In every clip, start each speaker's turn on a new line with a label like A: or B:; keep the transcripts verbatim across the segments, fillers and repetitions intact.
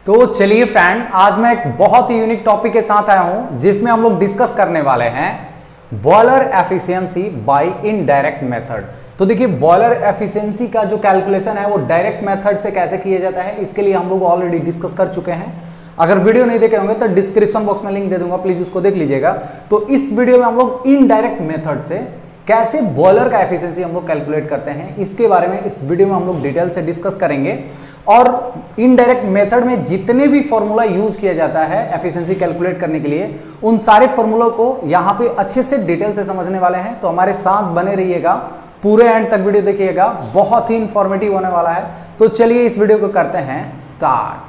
A: तो चलिए फ्रेंड, आज मैं एक बहुत ही यूनिक टॉपिक के साथ आया हूं जिसमें हम लोग डिस्कस करने वाले हैं boiler efficiency by indirect method. तो देखिए, बॉयलर एफिशिएंसी का जो कैलकुलेशन है वो डायरेक्ट मेथड से कैसे किया जाता है, इसके लिए हम लोग ऑलरेडी डिस्कस कर चुके हैं। अगर वीडियो नहीं देखे होंगे तो डिस्क्रिप्शन बॉक्स में लिंक दे दूंगा, प्लीज उसको देख लीजिएगा। तो इस वीडियो में हम लोग इनडायरेक्ट मेथड से कैसे बॉयलर का एफिशिएंसी हम लोग कैलकुलेट करते हैं, इसके बारे में इस वीडियो में हम लोग डिटेल से डिस्कस करेंगे। और इनडायरेक्ट मेथड में जितने भी फॉर्मूला यूज किया जाता है एफिशिएंसी कैलकुलेट करने के लिए, उन सारे फॉर्मूलों को यहाँ पे अच्छे से डिटेल से समझने वाले हैं। तो हमारे साथ बने रहिएगा, पूरे एंड तक वीडियो देखिएगा, बहुत ही इंफॉर्मेटिव होने वाला है। तो चलिए इस वीडियो को करते हैं स्टार्ट।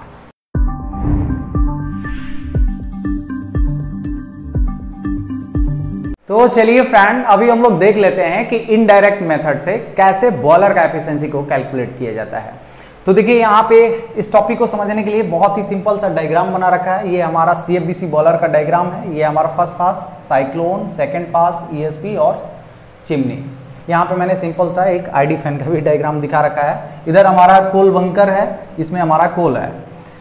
A: तो चलिए फ्रेंड, अभी हम लोग देख लेते हैं कि इनडायरेक्ट मेथड से कैसे बॉयलर का एफिशिएंसी को कैलकुलेट किया जाता है। तो देखिए, यहाँ पे इस टॉपिक को समझने के लिए बहुत ही सिंपल सा डायग्राम बना रखा है। ये हमारा सीएफबीसी बॉयलर का डायग्राम है। ये हमारा first pass, cyclone, second pass, ESP और चिमनी। यहाँ पे मैंने सिंपल सा एक आईडी फैन का भी डायग्राम दिखा रखा है। इधर हमारा कोल बंकर है, इसमें हमारा कोल है।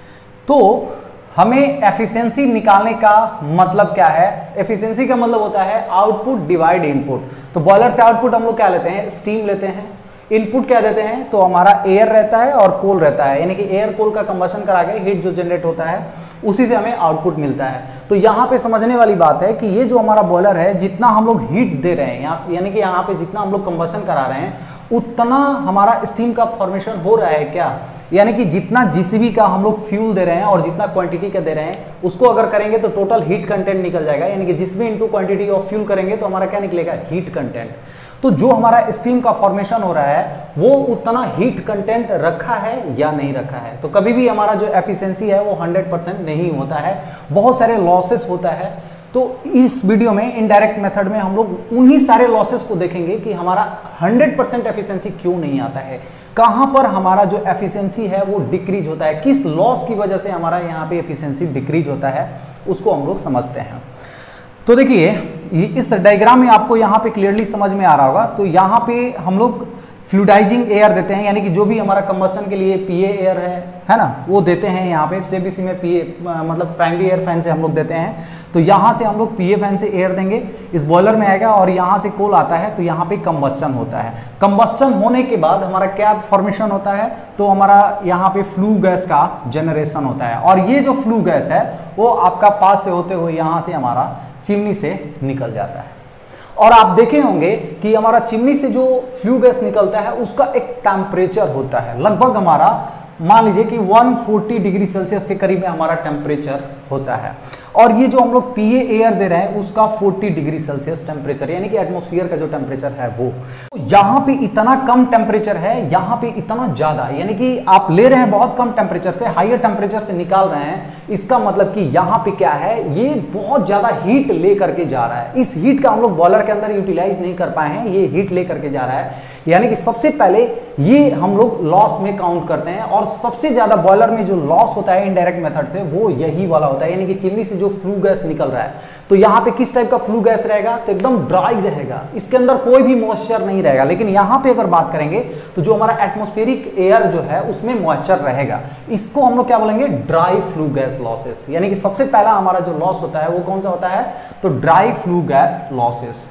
A: तो हमें एफिशिएंसी निकालने का मतलब क्या है? एफिशिएंसी का मतलब होता है आउटपुट डिवाइड इनपुट। तो बॉयलर से आउटपुट हम लोग क्या लेते हैं? स्टीम लेते हैं। इनपुट क्या देते हैं? तो हमारा एयर रहता है और कोल रहता है, यानी कि एयर कोल का कंबशन करा के हीट जो जनरेट होता है उसी से हमें आउटपुट मिलता है। तो यहाँ पे समझने वाली बात है कि ये जो हमारा बॉयलर है, जितना हम लोग हीट दे रहे हैं, यानी कि यहाँ पे जितना हम लोग कंबशन करा रहे हैं, उतना हमारा स्टीम का फॉर्मेशन हो रहा है क्या? यानी कि जितना जीसीबी का हम लोग फ्यूल दे रहे हैं और जितना क्वांटिटी का दे रहे हैं, उसको अगर करेंगे तो टोटल हीट कंटेंट निकल जाएगा। यानी कि जिसमें इनटू क्वांटिटी ऑफ फ्यूल करेंगे तो हमारा क्या निकलेगा? Heat content. तो जो हमारा स्टीम का फॉर्मेशन हो रहा है वो उतना हीट कंटेंट रखा है या नहीं रखा है। तो कभी भी हमारा जो एफिशिएंसी है वो हंड्रेड परसेंट नहीं होता है, बहुत सारे लॉसेस होता है। तो इस वीडियो में इनडायरेक्ट मेथड में हम लोग उन्हीं सारे लॉसेस को देखेंगे कि हमारा हंड्रेड परसेंट एफिशिएंसी क्यों नहीं आता है, कहां पर हमारा जो एफिशिएंसी है वो डिक्रीज होता है, किस लॉस की वजह से हमारा यहाँ पे एफिशिएंसी डिक्रीज होता है, उसको हम लोग समझते हैं। तो देखिए, इस डायग्राम में आपको यहाँ पे क्लियरली समझ में आ रहा होगा। तो यहाँ पे हम लोग फ्लूइडाइजिंग एयर देते हैं, यानी कि जो भी हमारा कंबशन के लिए पीए एयर है है ना, वो देते हैं। यहाँ पे सीएफबीसी में पीए मतलब प्राइमरी एयर फैन से हम लोग देते हैं। तो यहाँ से हम लोग पीए फैन से एयर देंगे, इस बॉयलर में आएगा और यहाँ से कोल आता है। तो यहाँ पे कंबस्टन होता है। कंबस्टन होने के बाद हमारा क्या फॉर्मेशन होता है? तो हमारा यहाँ पे फ्लू गैस का जनरेशन होता है। और ये जो फ्लू गैस है वो आपका पास से होते हुए यहाँ से हमारा चिमनी से निकल जाता है। और आप देखे होंगे कि हमारा चिमनी से जो फ्लू गैस निकलता है उसका एक टेम्परेचर होता है, लगभग हमारा मान लीजिए कि एक सौ चालीस डिग्री सेल्सियस के करीब में हमारा टेम्परेचर होता है। और ये जो हम लोग पीए एयर दे रहे हैं उसका चालीस डिग्री सेल्सियस टेम्परेचर, यानी कि एटमॉस्फेयर का जो टेम्परेचर है वो। तो यहाँ पे इतना कम टेम्परेचर है, यहाँ पे इतना ज्यादा, यानी कि आप ले रहे हैं बहुत कम टेम्परेचर से, हायर टेम्परेचर से निकाल रहे हैं। इसका मतलब कि यहाँ पे क्या है, ये बहुत ज्यादा हीट ले करके जा रहा है। इस हीट का हम लोग बॉयलर के अंदर यूटिलाइज नहीं कर पाए हैं, ये हीट ले करके जा रहा है। यानी कि सबसे पहले ये हम लोग लॉस में काउंट करते हैं। और सबसे ज्यादा बॉयलर में जो लॉस होता है इनडायरेक्ट मेथड से, वो यही वाला होता है, यानी कि चिमनी से जो फ्लू गैस निकल रहा है। तो यहाँ पे किस टाइप का फ्लू गैस रहेगा? तो एकदम ड्राई रहेगा, इसके अंदर कोई भी मॉइस्चर नहीं रहेगा। लेकिन यहाँ पे अगर बात करेंगे तो जो हमारा एटमॉस्फेरिक एयर जो है उसमें मॉइस्चर रहेगा। इसको हम लोग क्या बोलेंगे? Dry flue gas losses. यानी कि सबसे पहला हमारा जो लॉस होता है वो कौन सा होता है? तो dry flue gas losses,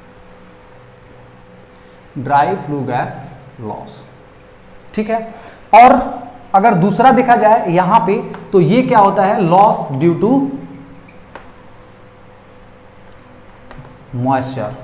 A: dry flue gas loss. ठीक है। और अगर दूसरा देखा जाए यहां पे, तो ये क्या होता है? Loss due to moisture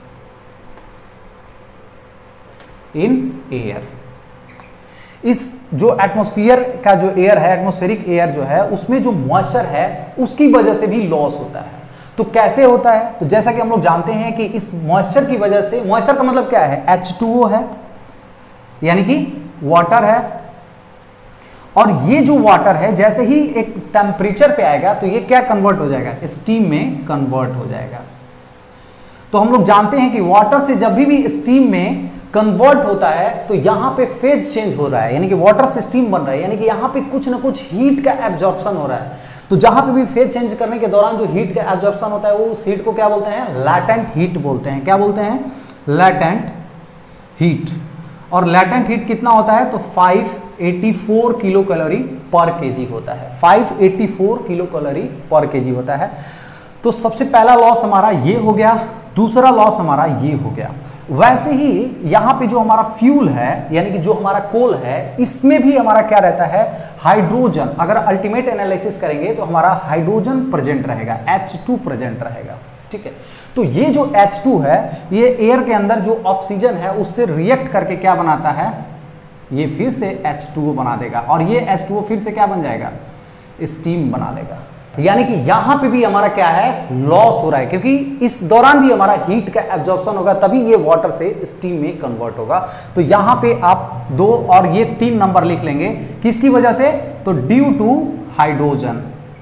A: in air. इस जो एटमॉस्फेयर का जो एयर है, एटमॉस्फेरिक एयर जो है, उसमें जो मॉइस्चर है उसकी वजह से भी लॉस होता है। तो कैसे होता है? तो जैसा कि हम लोग जानते हैं कि इस मॉइस्चर की वजह से, मॉइस्चर का मतलब क्या है? एच टू ओ है, यानी कि वाटर है। और ये जो वाटर है जैसे ही एक टेम्परेचर पे आएगा तो ये क्या कन्वर्ट हो जाएगा? स्टीम में कन्वर्ट हो जाएगा। तो हम लोग जानते हैं कि वाटर से जब भी भी स्टीम में कन्वर्ट होता है तो यहां पे फेज चेंज हो रहा है, यानी कि वाटर से स्टीम बन रहा है, यानी कि यहां पे कुछ ना कुछ हीट का एब्जॉर्प्शन हो रहा है। तो जहां पे भी फेज चेंज करने के दौरान जो हीट का एब्जॉर्प्शन होता है वो उस हीट को क्या बोलते हैं? लैटेंट हीट बोलते हैं। क्या बोलते हैं? Latent heat. और लैटेंट हीट कितना होता है? तो five eighty four kilo calorie per KG होता है। Five eighty four kilo calorie per KG होता है। तो सबसे पहला लॉस हमारा ये हो गया, दूसरा लॉस हमारा ये हो गया। वैसे ही यहां पे जो हमारा फ्यूल है यानी कि जो हमारा कोल है, इसमें भी हमारा क्या रहता है, हाइड्रोजन। अगर अल्टीमेट एनालिसिस करेंगे तो हमारा हाइड्रोजन प्रेजेंट रहेगा, एच टू प्रेजेंट रहेगा। ठीक है, तो ये जो एच टू है ये एयर के अंदर जो ऑक्सीजन है उससे रिएक्ट करके क्या बनाता है, ये फिर से एच टू ओ बना देगा और ये एच टू ओ फिर से क्या बन जाएगा, स्टीम बना लेगा। यानी कि यहां पे भी हमारा क्या है, लॉस हो रहा है, क्योंकि इस दौरान भी हमारा हीट का एब्जॉर्प्शन होगा, तभी ये वाटर से स्टीम में कन्वर्ट होगा। तो यहां पे आप दो और ये तीन नंबर लिख लेंगे, किसकी वजह से, तो ड्यू टू हाइड्रोजन।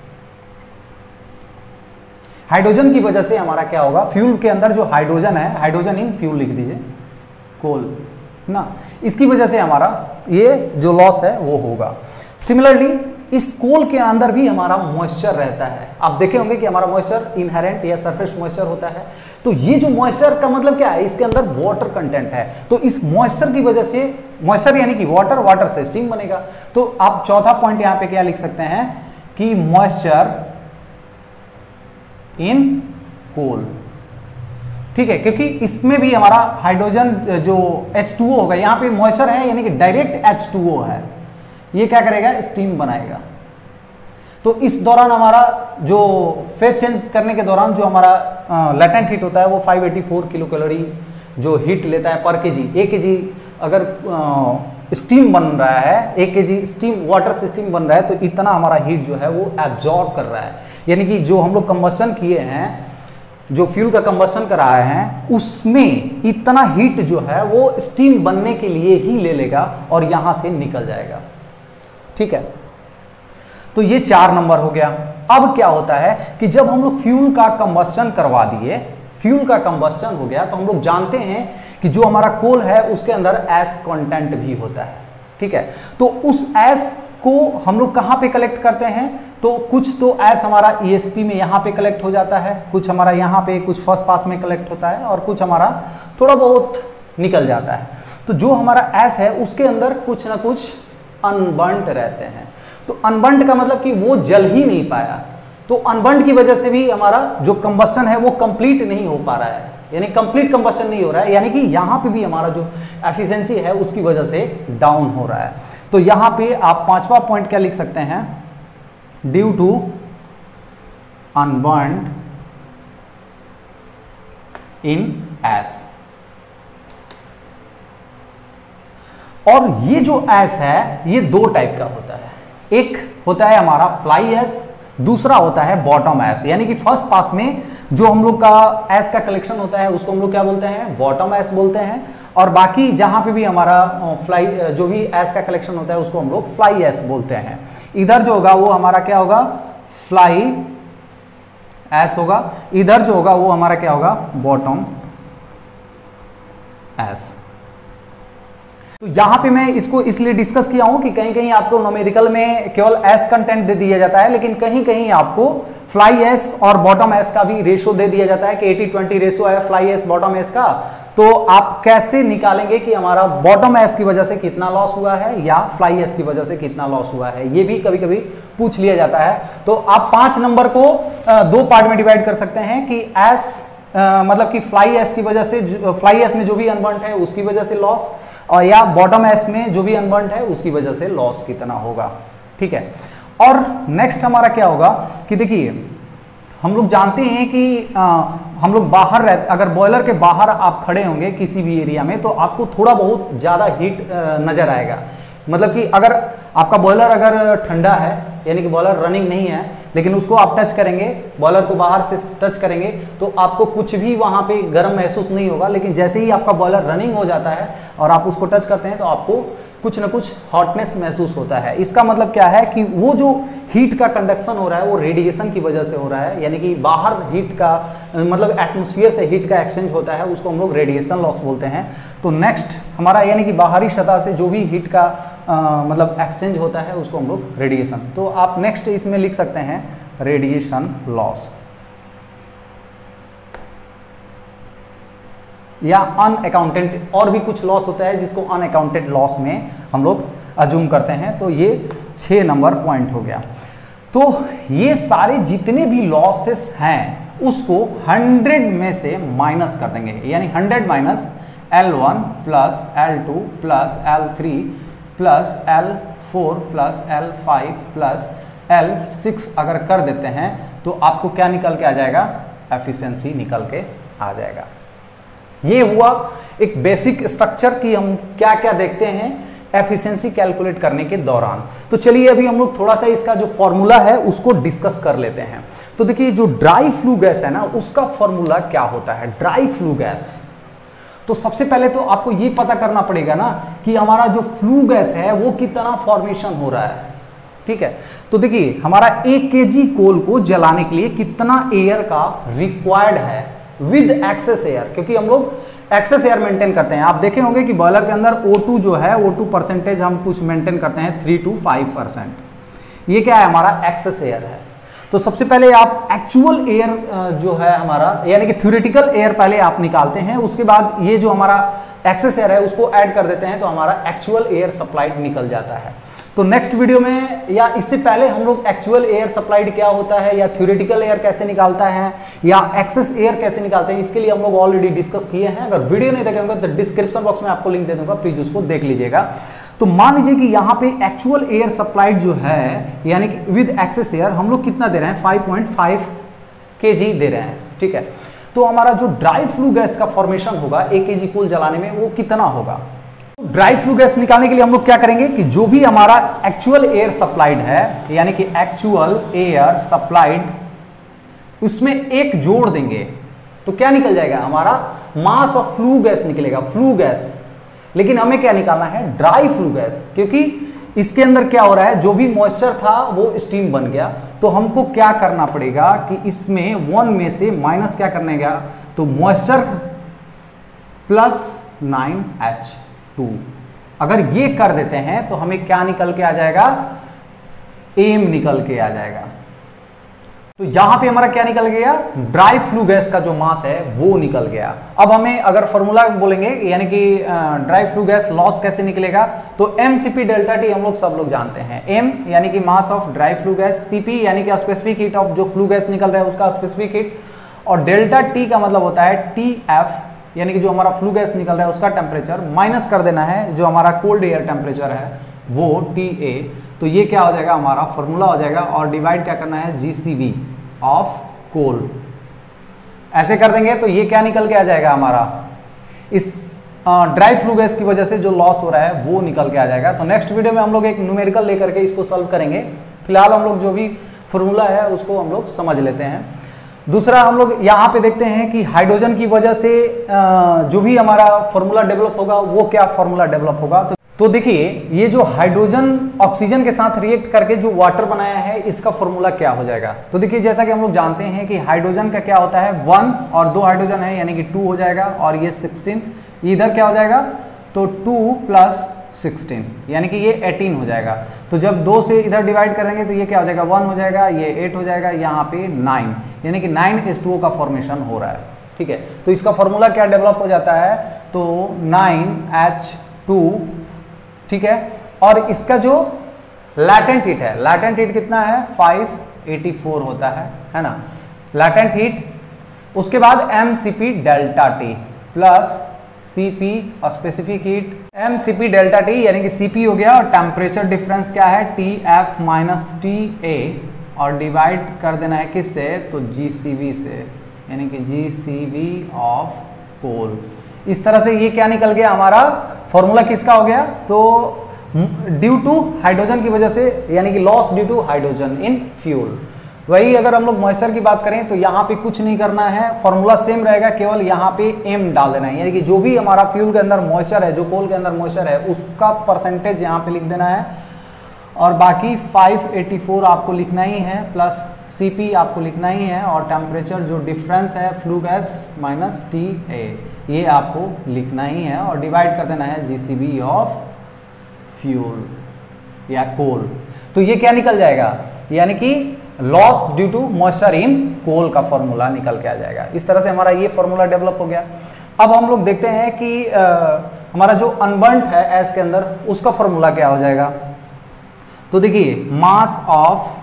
A: हाइड्रोजन की वजह से हमारा क्या होगा, फ्यूल के अंदर जो हाइड्रोजन है, हाइड्रोजन इन फ्यूल लिख दीजिए, कोल ना, इसकी वजह से हमारा ये जो लॉस है वो होगा। सिमिलरली इस कोल के अंदर भी हमारा मॉइस्चर रहता है। आप देखे होंगे कि हमारा मॉइस्चर इनहेरेंट या सरफेस मॉइस्चर होता है। तो ये जो मॉइस्चर का मतलब क्या है, इसके अंदर वाटर कंटेंट है। तो इस मॉइस्चर की वजह से, मॉइस्चर यानी कि वाटर, वाटर से स्टीम बनेगा। तो आप चौथा पॉइंट यहां पे क्या लिख सकते हैं कि मॉइस्चर इन कोल। ठीक है, क्योंकि इसमें भी हमारा हाइड्रोजन जो एच टू ओ होगा, यहां पे मॉइस्चर है यानी कि डायरेक्ट एच टू ओ है, ये क्या करेगा, स्टीम बनाएगा। तो इस दौरान हमारा जो फेज चेंज करने के दौरान जो हमारा लेटेंट हीट होता है वो five eighty four kilo calorie जो हीट लेता है पर केजी। एक केजी अगर स्टीम बन रहा है, एक केजी स्टीम वाटर से स्टीम बन रहा है, तो इतना हमारा हीट जो है वो एब्जॉर्ब कर रहा है। यानी कि जो हम लोग कंबस्शन किए हैं, जो फ्यूल का कंबस्शन करा हैं, उसमें इतना हीट जो है वो स्टीम बनने के लिए ही ले लेगा और यहां से निकल जाएगा। ठीक है, तो ये चार नंबर हो गया। अब क्या होता है कि जब हम लोग फ्यूल का कंबस्शन करवा दिए, फ्यूल का कंबस्शन हो गया, तो हम लोग जानते हैं कि जो हमारा कोल है उसके अंदर एस कंटेंट भी होता है। ठीक है, तो उस एस को हम लोग कहां पे कलेक्ट करते हैं, तो कुछ तो एस हमारा ईएसपी में यहां पे कलेक्ट हो जाता है, कुछ हमारा यहां पे कुछ फर्स्ट पास में कलेक्ट होता है और कुछ हमारा थोड़ा बहुत निकल जाता है। तो जो हमारा एस है उसके अंदर कुछ ना कुछ अनबर्न्ड रहते हैं। तो अनबर्न्ड का मतलब कि वो जल ही नहीं पाया, तो अनबर्न्ड की वजह से भी हमारा जो कंबस्शन है वो कंप्लीट नहीं हो पा रहा है, यानी कंप्लीट कंबस्शन नहीं हो रहा है, यानी कि यहां पे भी हमारा जो एफिशिएंसी है उसकी वजह से डाउन हो रहा है। तो यहां पे आप पांचवा पॉइंट क्या लिख सकते हैं, due to unburned in ash. और ये जो एस है ये दो टाइप का होता है, एक होता है हमारा फ्लाई एस, दूसरा होता है बॉटम एस। यानी कि फर्स्ट पास में जो हम लोग का एस का कलेक्शन होता है उसको हम लोग क्या बोलते हैं, बॉटम एस बोलते हैं, और बाकी जहां पे भी हमारा फ्लाई जो भी एस का कलेक्शन होता है उसको हम लोग फ्लाई एस बोलते हैं। इधर जो होगा वो हमारा क्या होगा, फ्लाई एस होगा, इधर जो होगा वो हमारा क्या होगा, बॉटम एस। तो यहां पे मैं इसको इसलिए डिस्कस किया हूं कि कहीं कहीं आपको न्यूमेरिकल में केवल एस कंटेंट दे दिया जाता है, लेकिन कहीं कहीं आपको फ्लाई एस और बॉटम एस का भी रेशो दे दिया जाता है कि एटी ट्वेंटी रेशो है फ्लाई एस बॉटम एस का। तो आप कैसे निकालेंगे कि हमारा बॉटम एस की वजह से कितना लॉस हुआ है या फ्लाई एस की वजह से कितना लॉस हुआ है, ये भी कभी कभी पूछ लिया जाता है। तो आप पांच नंबर को दो पार्ट में डिवाइड कर सकते हैं कि एस मतलब कि फ्लाई एस की वजह से, फ्लाई एस में जो भी अनबर्न्ड है उसकी वजह से लॉस, और या बॉटम एस में जो भी अनबर्न्ड है उसकी वजह से लॉस कितना होगा। ठीक है, और नेक्स्ट हमारा क्या होगा कि देखिए हम लोग जानते हैं कि आ, हम लोग बाहर रहते, अगर बॉयलर के बाहर आप खड़े होंगे किसी भी एरिया में तो आपको थोड़ा बहुत ज़्यादा हीट नज़र आएगा। मतलब कि अगर आपका बॉयलर अगर ठंडा है यानी कि बॉयलर रनिंग नहीं है, लेकिन उसको आप टच करेंगे, बॉयलर को बाहर से टच करेंगे तो आपको कुछ भी वहाँ पे गर्म महसूस नहीं होगा, लेकिन जैसे ही आपका बॉयलर रनिंग हो जाता है और आप उसको टच करते हैं तो आपको कुछ ना कुछ हॉटनेस महसूस होता है। इसका मतलब क्या है कि वो जो हीट का कंडक्शन हो रहा है वो रेडिएशन की वजह से हो रहा है, यानी कि बाहर हीट का मतलब एटमॉस्फेयर से हीट का एक्सचेंज होता है, उसको हम लोग रेडिएशन लॉस बोलते हैं। तो नेक्स्ट हमारा यानी कि बाहरी सतह से जो भी हीट का आ, मतलब एक्सचेंज होता है उसको हम लोग रेडिएशन, तो आप नेक्स्ट इसमें लिख सकते हैं रेडिएशन लॉस या अनअकाउंटेड, और भी कुछ लॉस होता है जिसको अनअकाउंटेड लॉस में हम लोग अज्यूम करते हैं, तो ये छः नंबर पॉइंट हो गया। तो ये सारे जितने भी लॉसेस हैं उसको हंड्रेड में से माइनस कर देंगे, यानी hundred minus L one plus L two plus L three plus L four plus L five plus L six अगर कर देते हैं तो आपको क्या निकल के आ जाएगा, एफिशिएंसी निकल के आ जाएगा। ये हुआ एक बेसिक स्ट्रक्चर कि हम क्या क्या देखते हैं एफिशिएंसी कैलकुलेट करने के दौरान। तो चलिए अभी हम लोग थोड़ा सा इसका जो फॉर्मूला है उसको डिस्कस कर लेते हैं। तो देखिए जो ड्राई फ्लू गैस है ना, उसका फॉर्मूला क्या होता है ड्राई फ्लू गैस। तो सबसे पहले तो आपको ये पता करना पड़ेगा ना कि हमारा जो फ्लू गैस है वो कितना फॉर्मेशन हो रहा है, ठीक है। तो देखिए हमारा एक केजी कोल को जलाने के लिए कितना एयर का रिक्वायर्ड है विद एक्सेस एयर, क्योंकि हम लोग एक्सेस एयर मेंटेन करते हैं। आप देखे होंगे कि बॉयलर के अंदर ओ टू जो है, ओ टू परसेंटेज हम कुछ मेंटेन करते हैं थ्री टू फाइव परसेंट। ये क्या है, हमारा एक्सेस एयर है। तो सबसे पहले आप एक्चुअल एयर जो है हमारा, यानी कि थ्योरेटिकल एयर पहले आप निकालते हैं, उसके बाद ये जो हमारा एक्सेस एयर है उसको ऐड कर देते हैं, तो हमारा एक्चुअल एयर सप्लाइड निकल जाता है। तो नेक्स्ट वीडियो में या इससे पहले हम लोग एक्चुअल एयर सप्लाइड क्या होता है, या थ्योरेटिकल एयर कैसे निकालता है, या एक्सेस एयर कैसे निकालते हैं, इसके लिए हम लोग ऑलरेडी डिस्कस किए हैं। अगर वीडियो नहीं देखे होंगे तो डिस्क्रिप्शन बॉक्स में आपको लिंक दे दूंगा, प्लीज उसको देख लीजिएगा। तो मान लीजिए कि यहाँ पे एक्चुअल एयर सप्लाइड जो है, यानी कि विद एक्सेस एयर हम लोग कितना दे रहे हैं, फाइव पॉइंट फाइव केजी दे रहे हैं, ठीक है। तो हमारा जो ड्राई फ्लू गैस का फॉर्मेशन होगा एक केजी कोल जलाने में वो कितना होगा। ड्राई फ्लू गैस निकालने के लिए हम लोग क्या करेंगे कि जो भी हमारा एक्चुअल एयर सप्लाइड है, यानी कि एक्चुअल एयर सप्लाइड, उसमें एक जोड़ देंगे तो क्या निकल जाएगा, हमारा मास ऑफ फ्लू गैस निकलेगा, फ्लू गैस। लेकिन हमें क्या निकालना है, ड्राई फ्लू गैस, क्योंकि इसके अंदर क्या हो रहा है, जो भी मॉइस्चर था वो स्टीम बन गया। तो हमको क्या करना पड़ेगा कि इसमें वन में से माइनस क्या करने गया, तो moisture plus nine H two. अगर ये कर देते हैं तो हमें क्या निकल के आ जाएगा, एम निकल के आ जाएगा। तो यहां पे हमारा क्या निकल गया, ड्राई फ्लू गैस का जो मास है वो निकल गया। अब हमें अगर फॉर्मूला बोलेंगे, यानी कि ड्राई फ्लू गैस लॉस कैसे निकलेगा, तो एम सीपी डेल्टा टी हम लोग सब लोग जानते हैं। एम यानी कि mass of dry flue gas, CP यानी कि स्पेसिफिक हीट ऑफ जो फ्लू गैस निकल रहा है उसका स्पेसिफिक हीट, और डेल्टा टी का मतलब होता है टी एफ, यानी कि जो हमारा फ्लू गैस निकल रहा है उसका टेम्परेचर माइनस कर देना है जो हमारा कोल्ड एयर टेम्परेचर है वो टी ए। तो ये क्या हो जाएगा, हमारा फॉर्मूला हो जाएगा, और डिवाइड क्या करना है, G C V of coal. ऐसे कर देंगे तो ये क्या निकल के आ जाएगा, हमारा इस ड्राई फ्लू गैस की वजह से जो लॉस हो रहा है वो निकल के आ जाएगा। तो नेक्स्ट वीडियो में हम लोग एक न्यूमेरिकल लेकर के इसको सॉल्व करेंगे। फिलहाल हम लोग जो भी फॉर्मूला है उसको हम लोग समझ लेते हैं। दूसरा हम लोग यहाँ पे देखते हैं कि हाइड्रोजन की वजह से जो भी हमारा फॉर्मूला डेवलप होगा वो क्या फॉर्मूला डेवलप होगा। तो, तो देखिए ये जो हाइड्रोजन ऑक्सीजन के साथ रिएक्ट करके जो वाटर बनाया है इसका फॉर्मूला क्या हो जाएगा। तो देखिए जैसा कि हम लोग जानते हैं कि हाइड्रोजन का क्या होता है, वन और दो हाइड्रोजन है यानी कि टू हो जाएगा, और ये सिक्सटीन, इधर क्या हो जाएगा, तो टू प्लस सिक्सटीन यानी कि ये एटीन हो जाएगा। तो जब दो से इधर डिवाइड करेंगे तो ये क्या हो जाएगा, वन हो जाएगा, ये एट हो जाएगा, यहाँ पे नाइन, यानी कि नाइन एच टू ओ का फॉर्मेशन हो रहा है, ठीक है। तो इसका फॉर्मूला क्या डेवलप हो जाता है, तो नाइन एच टू, ठीक है। और इसका जो लैटेंट हीट है, लैटेंट हीट कितना है, फाइव एटी फोर होता है, है ना, लैटेंट हीट। उसके बाद M C P delta T plus Cp और specific heat, M C P delta T यानी कि Cp हो गया, और टेम्परेचर डिफरेंस क्या है, T F minus T A, और डिवाइड कर देना है किससे, तो जी सी वी से, यानी कि जी सी वी ऑफ कोल। इस तरह से ये क्या निकल गया, हमारा फॉर्मूला किसका हो गया, तो ड्यू टू हाइड्रोजन की वजह से, यानी कि loss due to hydrogen in fuel. वही अगर हम लोग मॉइस्चर की बात करें तो यहाँ पे कुछ नहीं करना है, फॉर्मूला सेम रहेगा, केवल यहाँ पे एम डाल देना है, यानी कि जो भी हमारा फ्यूल के अंदर मॉइस्चर है, जो कोल के अंदर मॉइस्चर है उसका परसेंटेज यहाँ पे लिख देना है, और बाकी फाइव एटी फोर आपको लिखना ही है, प्लस सीपी आपको लिखना ही है, और टेम्परेचर जो डिफरेंस है flue gas minus T A ये आपको लिखना ही है, और डिवाइड कर देना है G C B of fuel या कोल। तो ये क्या निकल जाएगा, यानी कि loss due to moisture in coal का फॉर्मूला निकल के आ जाएगा। इस तरह से हमारा ये फॉर्मूला डेवलप हो गया। अब हम लोग देखते हैं कि आ, हमारा जो अनबर्न्ड है एस के अंदर, उसका फॉर्मूला क्या हो जाएगा। तो देखिए mass of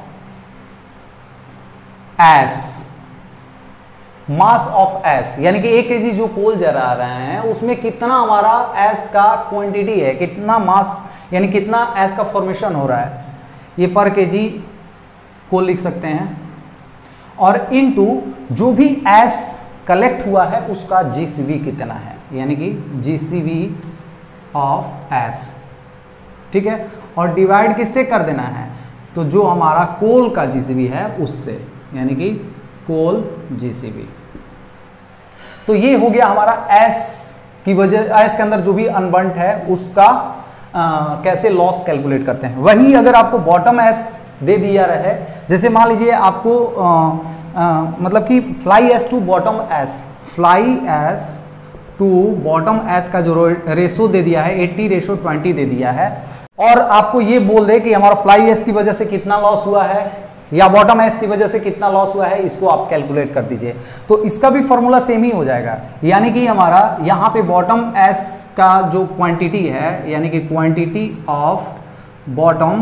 A: ash, mass of ash यानी कि एक केजी जो कोल जला रहे हैं उसमें कितना हमारा एस का क्वांटिटी है, कितना मास यानी कितना एस का फॉर्मेशन हो रहा है, ये पर केजी कोल लिख सकते हैं, और इनटू जो भी एस कलेक्ट हुआ है उसका जीसीवी कितना है, यानी कि जीसीवी ऑफ एस, ठीक है, और डिवाइड किससे कर देना है, तो जो हमारा कोल का जीसीवी है उससे, यानी कि कोल जीसीवी। तो ये हो गया हमारा एस की वजह, एस के अंदर जो भी अनबर्न्ड है उसका आ, कैसे लॉस कैलकुलेट करते हैं। वही अगर आपको बॉटम एस दे दिया रहे, जैसे मान लीजिए आपको आ, आ, मतलब कि fly ash to bottom ash, fly ash to bottom ash का जो रेशो दे दिया है अस्सी रेशो बीस दे दिया है, और आपको ये बोल दे कि हमारा फ्लाई एस की वजह से कितना लॉस हुआ है या बॉटम एस की वजह से कितना लॉस हुआ है, इसको आप कैलकुलेट कर दीजिए। तो इसका भी फॉर्मूला सेम ही हो जाएगा, यानी कि हमारा यहाँ पे बॉटम एस का जो क्वांटिटी है, यानी कि quantity of bottom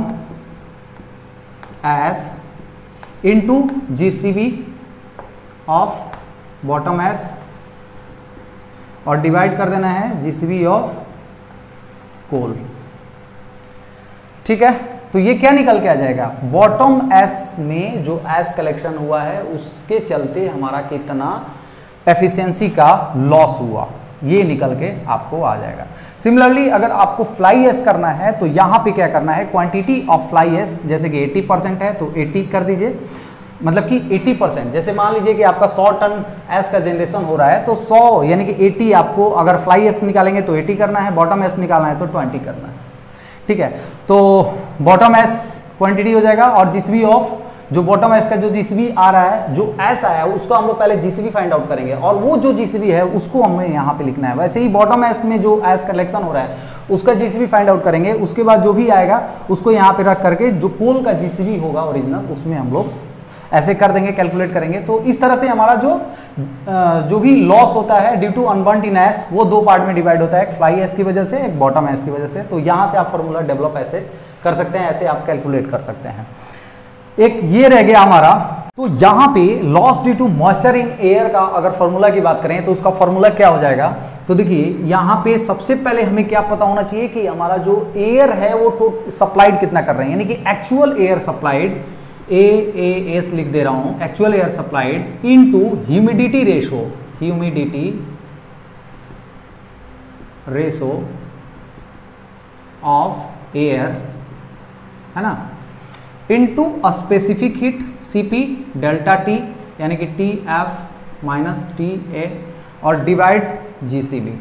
A: ash into GCB of bottom ash, और डिवाइड कर देना है जीसीबी ऑफ कोल, ठीक है। तो ये क्या निकल के आ जाएगा, बॉटम एस में जो एस कलेक्शन हुआ है उसके चलते हमारा कितना एफिशिएंसी का लॉस हुआ, ये निकल के आपको आ जाएगा। सिमिलरली अगर आपको फ्लाई एस करना है तो यहाँ पे क्या करना है, क्वांटिटी ऑफ फ्लाई एस जैसे कि अस्सी परसेंट है तो अस्सी कर दीजिए, मतलब कि अस्सी परसेंट, जैसे मान लीजिए कि आपका सौ टन एस का जनरेशन हो रहा है तो सौ यानी कि अस्सी आपको अगर फ्लाई एस निकालेंगे तो अस्सी करना है, बॉटम एस निकालना है तो बीस करना है, ठीक है। तो बॉटम एस क्वांटिटी हो जाएगा, और जीसीबी ऑफ जो बॉटम एस का जो जीसीबी आ रहा है, जो एस आया है उसको हम लोग पहले जीसीबी फाइंड आउट करेंगे, और वो जो जीसीबी है उसको हमें यहाँ पे लिखना है। वैसे ही बॉटम एस में जो एस कलेक्शन हो रहा है उसका जीसीबी फाइंड आउट करेंगे, उसके बाद जो भी आएगा उसको यहाँ पे रख करके जो कोल का जीसीबी होगा ओरिजिनल उसमें हम लोग ऐसे कर देंगे, कैलकुलेट करेंगे। तो इस तरह से हमारा जो जो भी लॉस होता है due to unburned in ash वो दो पार्ट में डिवाइड होता है, एक फ्लाई एस की वजह से, एक बॉटम एस की वजह से। तो यहाँ से आप फॉर्मूला डेवलप ऐसे कर सकते हैं, ऐसे आप कैलकुलेट कर सकते हैं। एक ये रह गया हमारा, तो यहाँ पे loss due to moisture in air का अगर फॉर्मूला की बात करें तो उसका फॉर्मूला क्या हो जाएगा। तो देखिए यहाँ पे सबसे पहले हमें क्या पता होना चाहिए कि हमारा जो एयर है वो तो सप्लाइड कितना कर रहे हैं, यानी कि actual air supplied, A A S लिख दे रहा हूं, actual air supplied into humidity ratio, humidity ratio of air, है ना, into a specific heat CP delta T, यानी कि T F minus T A, और डिवाइड जीसीबी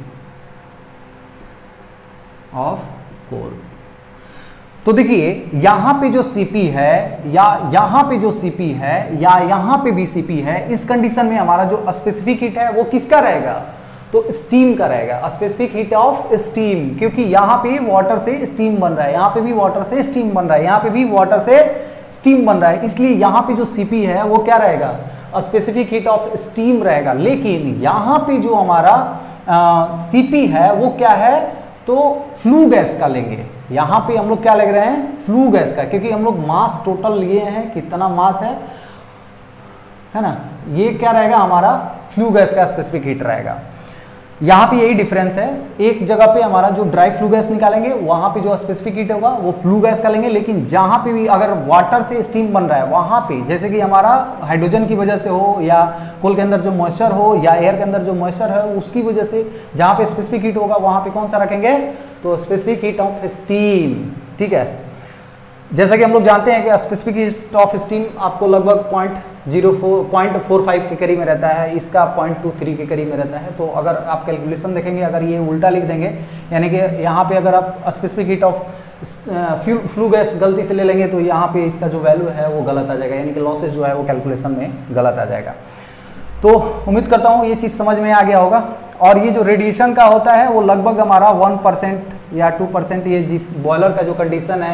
A: ऑफ कोल। तो देखिए यहां पे जो सीपी है या यहां पे जो सीपी है या यहां पे भी सीपी है, इस कंडीशन में हमारा जो स्पेसिफिक हीट है वो किसका रहेगा, तो स्टीम का रहेगा, स्पेसिफिक हीट ऑफ स्टीम, क्योंकि यहां पे वाटर से स्टीम बन रहा है, यहां पे भी वाटर से स्टीम बन रहा है, यहां पे भी वाटर से स्टीम बन रहा है, इसलिए यहां पे जो सीपी है वो क्या रहेगा, स्पेसिफिक हीट ऑफ स्टीम रहेगा। लेकिन यहां पे जो हमारा सीपी है वो क्या है, तो फ्लू गैस का लेंगे। यहां पे हम लोग क्या लग रहे हैं, फ्लू गैस का, क्योंकि हम लोग मास टोटल लिए हैं, कितना मास है, है ना, ये क्या रहेगा हमारा फ्लू गैस का स्पेसिफिक हीट रहेगा। यहां पे यही डिफरेंस है, एक जगह पे हमारा जो ड्राई फ्लू गैस निकालेंगे वहां पे जो स्पेसिफिक हीट होगा वो फ्लू गैस का लेंगे, लेकिन जहां पे भी अगर वाटर से स्टीम बन रहा है वहां पे, जैसे कि हमारा हाइड्रोजन की वजह से हो या कोल के अंदर जो मॉइस्चर हो या एयर के अंदर जो मॉइस्चर है उसकी वजह से जहां पे स्पेसिफिक हीट होगा वहां पे कौन सा रखेंगे, तो स्पेसिफिक हीट ऑफ स्टीम, ठीक है। जैसा कि हम लोग जानते हैं कि स्पेसिफिक हीट ऑफ स्टीम आपको लगभग point zero four point four five के करीब में रहता है, इसका पॉइंट टू थ्री के करीब में रहता है। तो अगर आप कैलकुलेशन देखेंगे, अगर ये उल्टा लिख देंगे, यानी कि यहाँ पे अगर आप specific heat of flue gas गलती से ले लेंगे तो यहाँ पे इसका जो वैल्यू है वो गलत आ जाएगा, यानी कि लॉसेस जो है वो कैलकुलेशन में गलत आ जाएगा। तो उम्मीद करता हूँ ये चीज़ समझ में आ गया होगा। और ये जो रेडिएशन का होता है वो लगभग हमारा वन परसेंट या टू परसेंट, ये जिस बॉयलर का जो कंडीशन है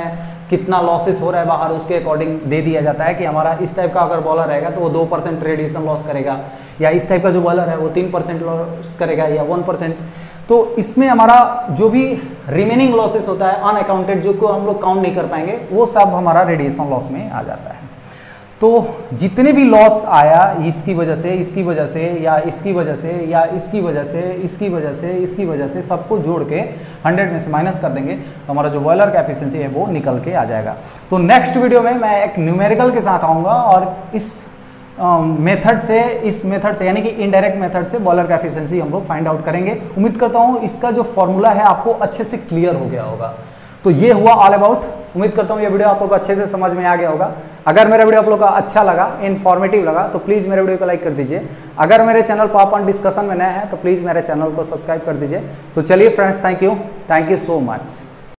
A: कितना लॉसेस हो रहा है बाहर, उसके अकॉर्डिंग दे दिया जाता है कि हमारा इस टाइप का अगर बॉलर रहेगा तो वो दो परसेंट रेडिएशन लॉस करेगा, या इस टाइप का जो बॉलर है वो तीन परसेंट लॉस करेगा या वन परसेंट। तो इसमें हमारा जो भी रिमेनिंग लॉसेस होता है अनअकाउंटेड, जो को हम लोग काउंट नहीं कर पाएंगे, वो सब हमारा रेडिएशन लॉस में आ जाता है। तो जितने भी लॉस आया इसकी वजह से, इसकी वजह से, या इसकी वजह से, या इसकी वजह से, इसकी वजह से, इसकी वजह से, सबको जोड़ के हंड्रेड में से माइनस कर देंगे तो हमारा जो बॉयलर का एफिशिएंसी है वो निकल के आ जाएगा। तो नेक्स्ट वीडियो में मैं एक न्यूमेरिकल के साथ आऊँगा और इस मेथड uh, से इस मेथड से यानी कि इनडायरेक्ट मेथड से बॉलर का एफिशिएंसी हम लोग फाइंड आउट करेंगे। उम्मीद करता हूँ इसका जो फॉर्मूला है आपको अच्छे से क्लियर हो गया होगा। तो ये हुआ ऑल अबाउट। उम्मीद करता हूँ ये वीडियो आप लोग को अच्छे से समझ में आ गया होगा। अगर मेरा वीडियो आप लोग का अच्छा लगा, इन्फॉर्मेटिव लगा, तो प्लीज़ मेरे वीडियो को लाइक कर दीजिए। अगर मेरे चैनल पर आप डिस्कशन में नए हैं तो प्लीज़ मेरे चैनल को सब्सक्राइब कर दीजिए। तो चलिए friends, thank you thank you so much.